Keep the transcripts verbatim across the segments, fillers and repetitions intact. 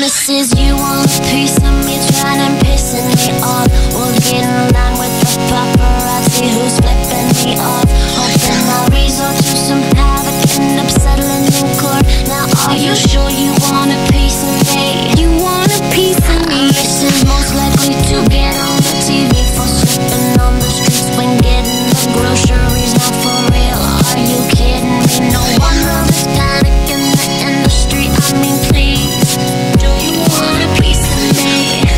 promises you want a piece of me, trying and pissing me off. We'll get in line with the paparazzi who's flipping me off. Hoping I'll resort to some havoc, end up settling in court. Now are you sure you want a piece of me? You want a piece of me? This is most likely to get on the T V for slipping on the streets when getting the groceries. Not for real, are you kidding me? No wonder there's panic in the industry. I mean, please, do you want a piece of me?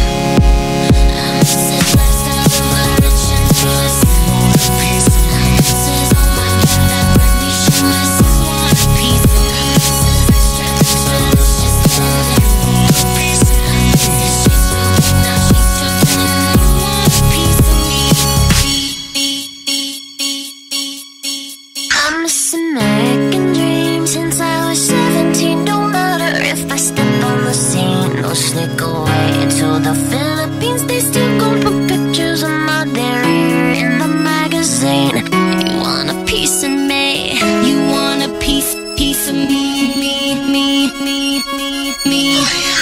This is lifestyle of my rich and famous. Want a piece of me? This is oh my god, that Britney shameless. Want a piece of me? This is extra, extra delicious. Want a piece of me? She's too big, now she's too thin. Want a piece of me? I'm missing American dreams since I was seventeen. Don't matter if I step on the scene or sneak away to the Philippines. They still gon' put pictures of my derriere in the magazine. You want a piece of me? You want a piece, piece of me, me, me, me, me, me.